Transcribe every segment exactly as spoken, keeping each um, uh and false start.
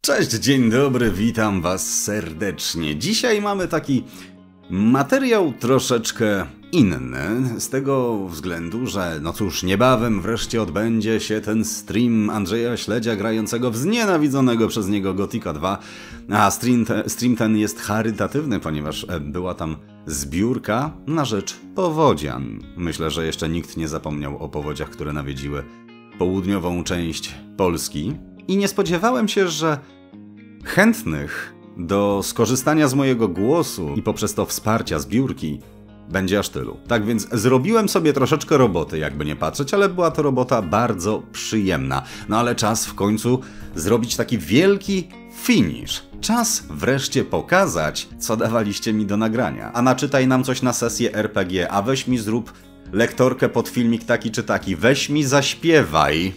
Cześć, dzień dobry, witam was serdecznie. Dzisiaj mamy taki materiał troszeczkę inny, z tego względu, że no cóż, niebawem wreszcie odbędzie się ten stream Andrzeja Śledzia grającego w znienawidzonego przez niego Gothica dwa, a stream, te, stream ten jest charytatywny, ponieważ była tam zbiórka na rzecz powodzian. Myślę, że jeszcze nikt nie zapomniał o powodziach, które nawiedziły południową część Polski i nie spodziewałem się, że chętnych do skorzystania z mojego głosu i poprzez to wsparcia zbiórki będzie aż tylu. Tak więc zrobiłem sobie troszeczkę roboty, jakby nie patrzeć, ale była to robota bardzo przyjemna. No ale czas w końcu zrobić taki wielki finish. Czas wreszcie pokazać, co dawaliście mi do nagrania. A naczytaj nam coś na sesję R P G, a weź mi zrób lektorkę pod filmik taki czy taki, weź mi zaśpiewaj.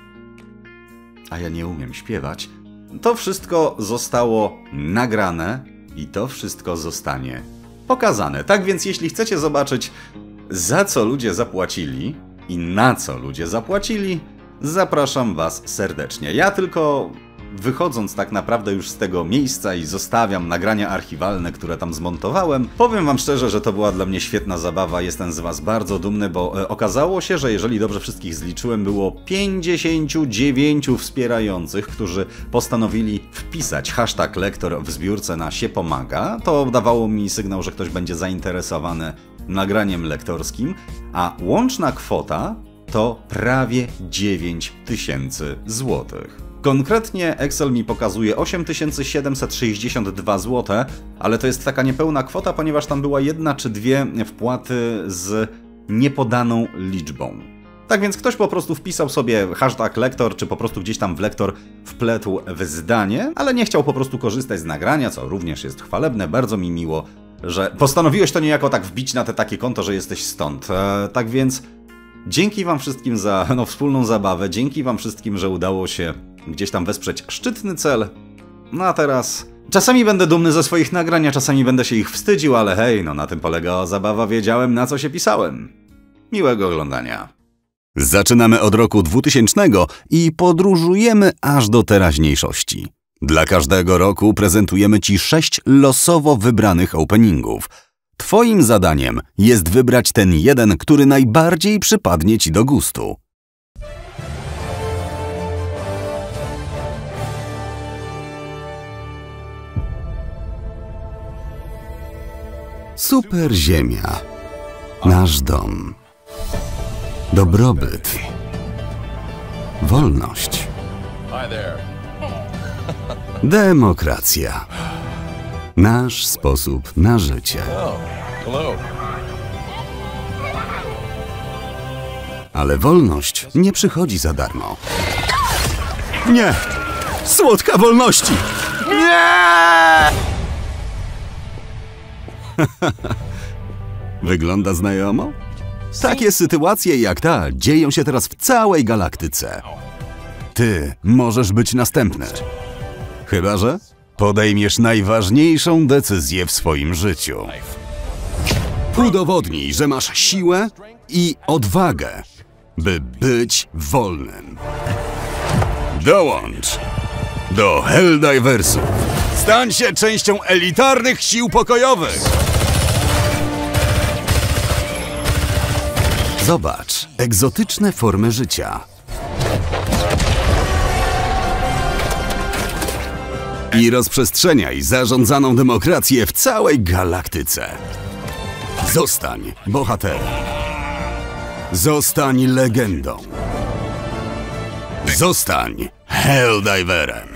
A ja nie umiem śpiewać. To wszystko zostało nagrane i to wszystko zostanie pokazane. Tak więc jeśli chcecie zobaczyć, za co ludzie zapłacili i na co ludzie zapłacili, zapraszam was serdecznie. Ja tylko wychodząc tak naprawdę już z tego miejsca i zostawiam nagrania archiwalne, które tam zmontowałem, powiem wam szczerze, że to była dla mnie świetna zabawa. Jestem z was bardzo dumny, bo e, okazało się, że jeżeli dobrze wszystkich zliczyłem, było pięćdziesięciu dziewięciu wspierających, którzy postanowili wpisać hashtag lektor w zbiórce na się pomaga. To dawało mi sygnał, że ktoś będzie zainteresowany nagraniem lektorskim, a łączna kwota to prawie dziewięć tysięcy złotych. Konkretnie Excel mi pokazuje osiem tysięcy siedemset sześćdziesiąt dwa złote, ale to jest taka niepełna kwota, ponieważ tam była jedna czy dwie wpłaty z niepodaną liczbą. Tak więc ktoś po prostu wpisał sobie hashtag lektor, czy po prostu gdzieś tam w lektor wpletł w zdanie, ale nie chciał po prostu korzystać z nagrania, co również jest chwalebne. Bardzo mi miło, że postanowiłeś to niejako tak wbić na te takie konto, że jesteś stąd. Eee, tak więc dzięki wam wszystkim za no, wspólną zabawę, dzięki wam wszystkim, że udało się gdzieś tam wesprzeć szczytny cel. No a teraz czasami będę dumny ze swoich nagrań, a czasami będę się ich wstydził, ale hej, no na tym polegała zabawa, wiedziałem na co się pisałem. Miłego oglądania. Zaczynamy od roku dwutysięcznego i podróżujemy aż do teraźniejszości. Dla każdego roku prezentujemy ci sześć losowo wybranych openingów. Twoim zadaniem jest wybrać ten jeden, który najbardziej przypadnie ci do gustu. Super Ziemia. Nasz dom. Dobrobyt. Wolność. Demokracja. Nasz sposób na życie. Ale wolność nie przychodzi za darmo. Nie! Słodka wolności! Nie! Wygląda znajomo? Takie sytuacje jak ta dzieją się teraz w całej galaktyce. Ty możesz być następny. Chyba że podejmiesz najważniejszą decyzję w swoim życiu. Udowodnij, że masz siłę i odwagę, by być wolnym. Dołącz do Helldiversów. Stań się częścią elitarnych sił pokojowych. Zobacz egzotyczne formy życia. I rozprzestrzeniaj zarządzaną demokrację w całej galaktyce. Zostań bohaterem. Zostań legendą. Zostań Helldiverem.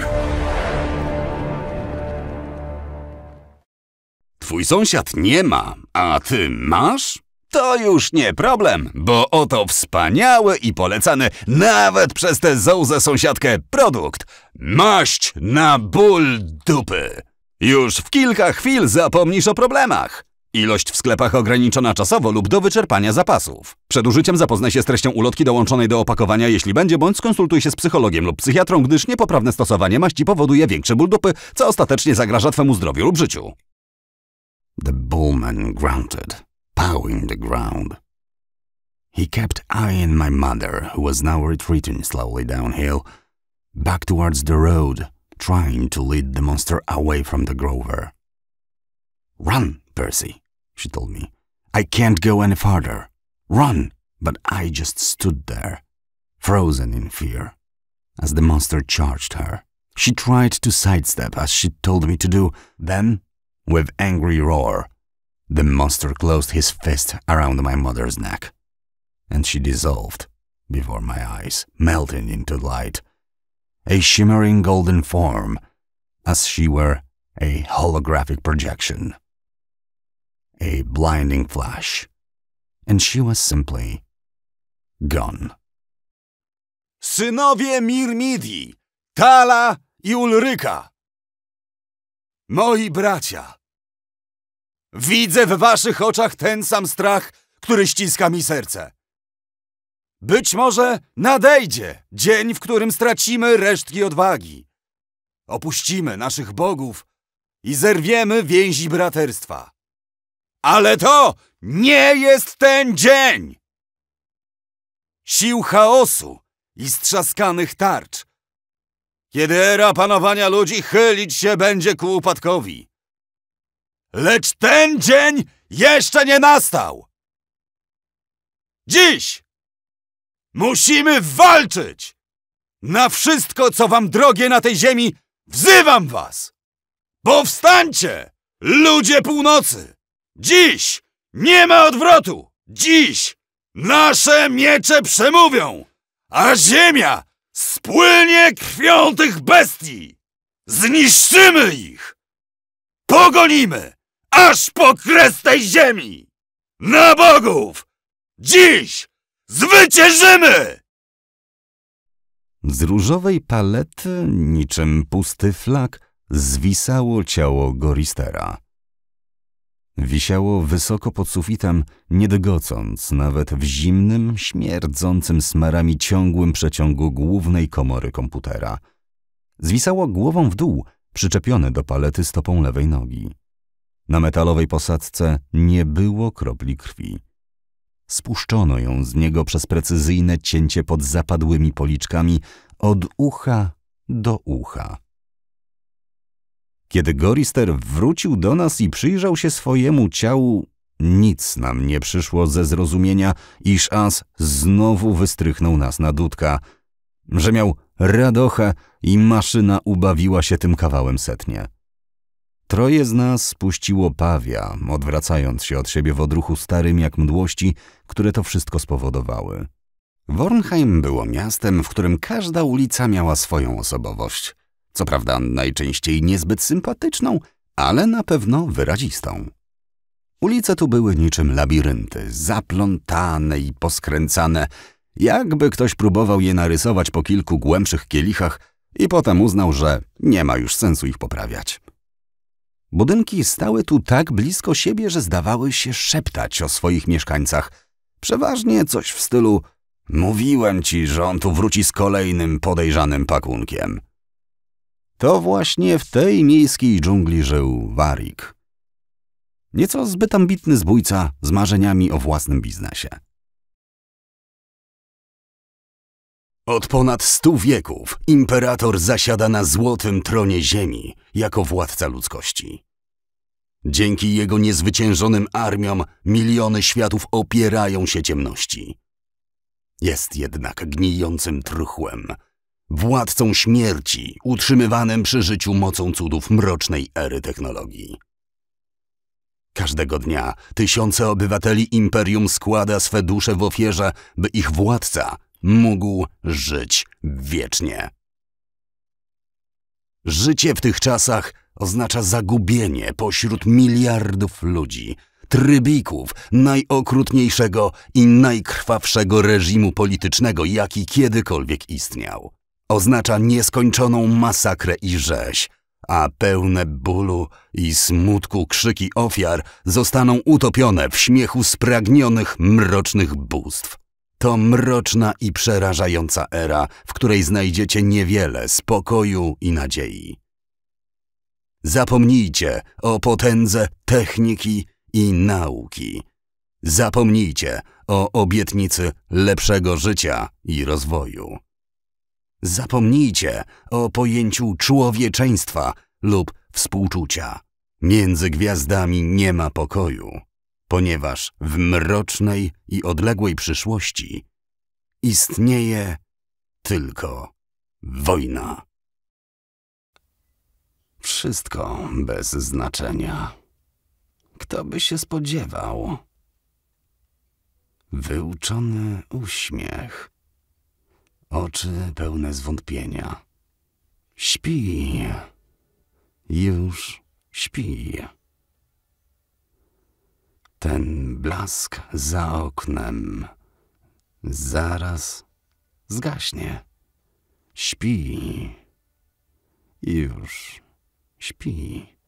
Twój sąsiad nie ma, a ty masz? To już nie problem, bo oto wspaniały i polecany nawet przez tę zołzę sąsiadkę produkt. Maść na ból dupy. Już w kilka chwil zapomnisz o problemach. Ilość w sklepach ograniczona czasowo lub do wyczerpania zapasów. Przed użyciem zapoznaj się z treścią ulotki dołączonej do opakowania, jeśli będzie, bądź skonsultuj się z psychologiem lub psychiatrą, gdyż niepoprawne stosowanie maści powoduje większy ból dupy, co ostatecznie zagraża twemu zdrowiu lub życiu. The bullman grunted, pawing the ground. He kept eyeing my mother, who was now retreating slowly downhill, back towards the road, trying to lead the monster away from the Grover. "Run, Percy," she told me. "I can't go any farther. Run!" But I just stood there, frozen in fear, as the monster charged her. She tried to sidestep as she told me to do. Then, with angry roar, the monster closed his fist around my mother's neck, and she dissolved before my eyes, melting into light, a shimmering golden form, as she were a holographic projection, a blinding flash, and she was simply gone. Synowie Mirmidii, Tala i Ulryka. Moi bracia, widzę w waszych oczach ten sam strach, który ściska mi serce. Być może nadejdzie dzień, w którym stracimy resztki odwagi. Opuścimy naszych bogów i zerwiemy więzi braterstwa. Ale to nie jest ten dzień! Sił chaosu i strzaskanych tarcz, kiedy era panowania ludzi chylić się będzie ku upadkowi. Lecz ten dzień jeszcze nie nastał! Dziś musimy walczyć! Na wszystko, co wam drogie na tej ziemi, wzywam was! Powstańcie, ludzie północy! Dziś nie ma odwrotu! Dziś nasze miecze przemówią, a ziemia spłynie krwią tych bestii! Zniszczymy ich! Pogonimy, aż po kres tej ziemi! Na bogów! Dziś zwyciężymy! Z różowej palety, niczym pusty flag, zwisało ciało Goristera. Wisiało wysoko pod sufitem, nie dygocąc nawet w zimnym, śmierdzącym smarami ciągłym przeciągu głównej komory komputera. Zwisało głową w dół, przyczepione do palety stopą lewej nogi. Na metalowej posadzce nie było kropli krwi. Spuszczono ją z niego przez precyzyjne cięcie pod zapadłymi policzkami od ucha do ucha. Kiedy Gorister wrócił do nas i przyjrzał się swojemu ciału, nic nam nie przyszło ze zrozumienia, iż as znowu wystrychnął nas na dudka, że miał radochę i maszyna ubawiła się tym kawałem setnie. Troje z nas spuściło pawia, odwracając się od siebie w odruchu starym jak mdłości, które to wszystko spowodowały. Wornheim było miastem, w którym każda ulica miała swoją osobowość. Co prawda najczęściej niezbyt sympatyczną, ale na pewno wyrazistą. Ulice tu były niczym labirynty, zaplątane i poskręcane, jakby ktoś próbował je narysować po kilku głębszych kielichach i potem uznał, że nie ma już sensu ich poprawiać. Budynki stały tu tak blisko siebie, że zdawały się szeptać o swoich mieszkańcach. Przeważnie coś w stylu: mówiłem ci, że on tu wróci z kolejnym podejrzanym pakunkiem. To właśnie w tej miejskiej dżungli żył Warwick. Nieco zbyt ambitny zbójca z marzeniami o własnym biznesie. Od ponad stu wieków imperator zasiada na złotym tronie ziemi jako władca ludzkości. Dzięki jego niezwyciężonym armiom miliony światów opierają się ciemności. Jest jednak gnijącym truchłem, władcą śmierci, utrzymywanym przy życiu mocą cudów mrocznej ery technologii. Każdego dnia tysiące obywateli imperium składa swe dusze w ofierze, by ich władca mógł żyć wiecznie. Życie w tych czasach oznacza zagubienie pośród miliardów ludzi, trybików najokrutniejszego i najkrwawszego reżimu politycznego, jaki kiedykolwiek istniał. Oznacza nieskończoną masakrę i rzeź, a pełne bólu i smutku krzyki ofiar zostaną utopione w śmiechu spragnionych, mrocznych bóstw. To mroczna i przerażająca era, w której znajdziecie niewiele spokoju i nadziei. Zapomnijcie o potędze techniki i nauki. Zapomnijcie o obietnicy lepszego życia i rozwoju. Zapomnijcie o pojęciu człowieczeństwa lub współczucia. Między gwiazdami nie ma pokoju, ponieważ w mrocznej i odległej przyszłości istnieje tylko wojna. Wszystko bez znaczenia. Kto by się spodziewał? Wyuczony uśmiech. Oczy pełne zwątpienia. Śpi. Już śpi. Ten blask za oknem zaraz zgaśnie. Śpi. Już śpi.